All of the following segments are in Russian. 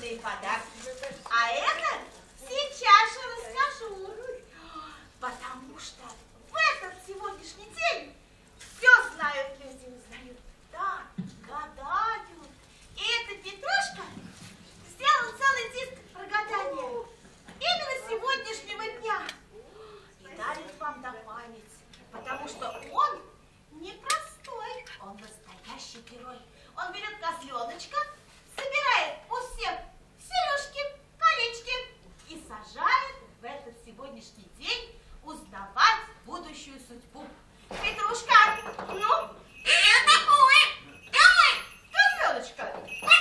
и подарки. А это сейчас же расскажу. Потому что в этот сегодняшний день все знают люди, узнают. Да, гадают. И эта Петрушка сделал целый диск про гадание. Именно сегодняшнего дня. И дарит вам на память. Потому что он непростой, он настоящий герой. Он берет козленочка, собирает у всех сережки, колечки и сажает в этот сегодняшний день узнавать будущую судьбу. Петрушка, ну? Я такой! Давай! Козленочка.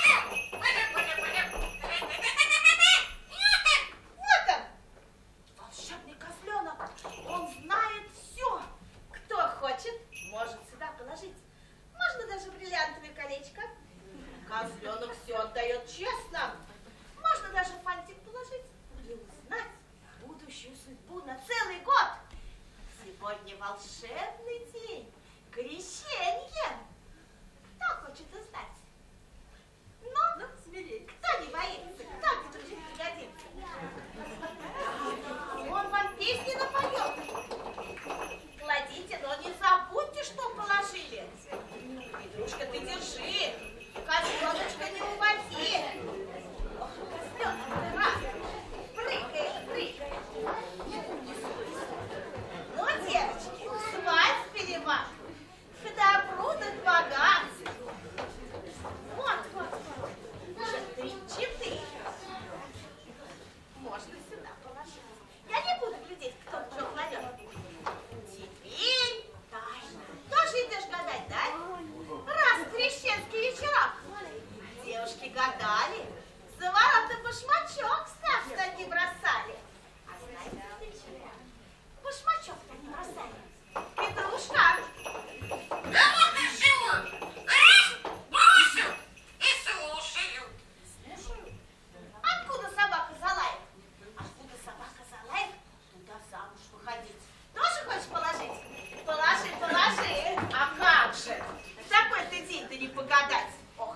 Вот он, волшебный козленок. Он знает все. Кто хочет, может сюда положить. Можно даже бриллиантовое колечко. Козленок все отдает честно. Можно даже фантик положить и узнать будущую судьбу на целый год. Сегодня волшебный день, крещение. Кто хочет узнать? Ну, смелее. Кто не боится? Кто Петрушке пригодится? Он вам песни напоет. Кладите, но не забудьте, что положили. Петрушка, ты держи. Козленочка, не увози. Ох, козленок, ты раз. Прыгай. Ну, девочки, свадьбили вам. К добру да к богатству. Вот. Уже 3-4. Можно сюда положить. Я не буду глядеть, кто что кладет. Теперь тайна. Тоже идешь гадать, да? Раз в крещенский вечерок девушки гадали, за ворот на башмачок ставь, они бросали. А знаете, для чего? Башмачок-то не бросали. Петрушка. Да вот и чего! Раз, бросил и слушаю. Слушаю. Откуда собака залает? Откуда собака залает, туда замуж выходить. Тоже хочешь положить? Положи. А как же? В такой-то день-то не погадать. Ох.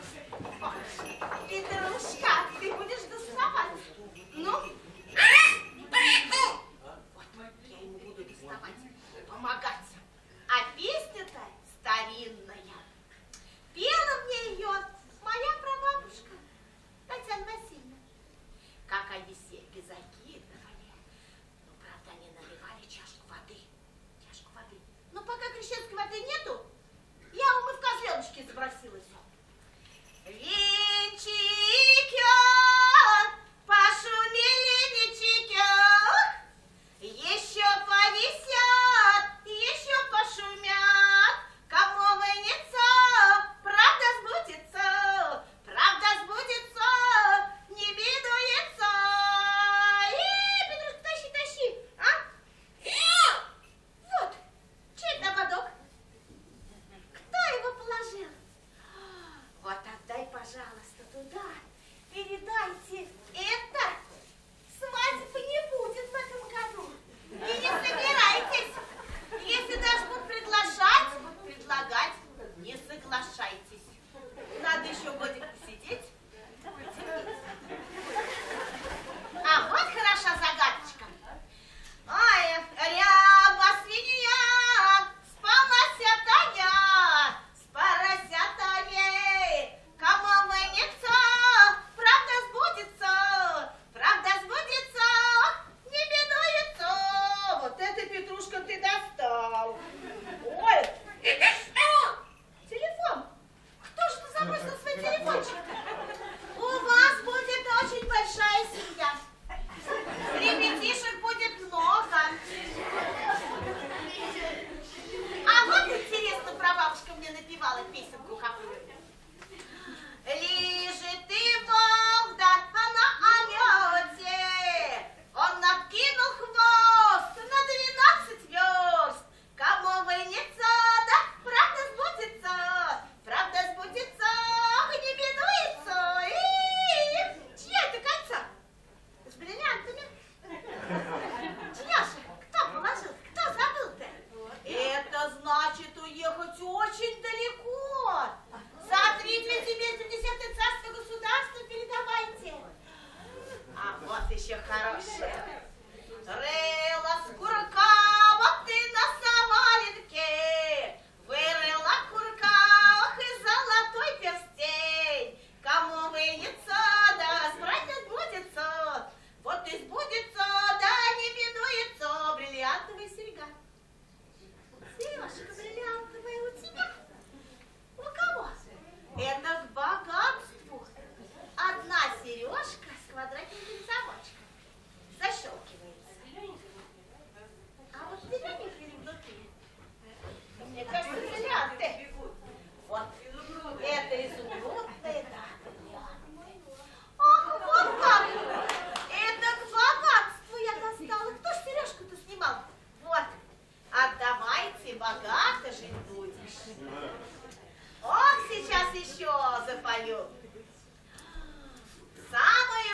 Петрушка, ты будешь доставать. Ну? Раз, приду. Вот, я ему буду доставать, помогать. А песня-то старинная. Пела мне ее моя прабабушка Татьяна Васильевна. Как они серьги закидывали. Ну, правда, они наливали чашку воды. Но пока крещенской воды нету, я умыв козленочки забросилась. Венчики, пошумели венчики, еще повисят, еще пошумят. Кому вынется, правда сбудется, не бедуется. Петрушка, тащи, а? Вот, чей это ободок? Кто его положил? Вот отдай, пожалуйста, туда. Передайте это. Свадьбы не будет в этом году. И не собирайтесь. Если даже будут приглашать, будут предлагать, не соглашайтесь. Надо еще годик посидеть. А вот хороша загадочка. Ой, ряба свинья, спалася Таня, с поросятами. Кому вынется, правда сбудется, не бедуется. Вот это, Петрушка, ты достал. Ой, Это что? телефон. Кто же ты забросил свой телефончик? У вас будет очень большая семья. Ребятишек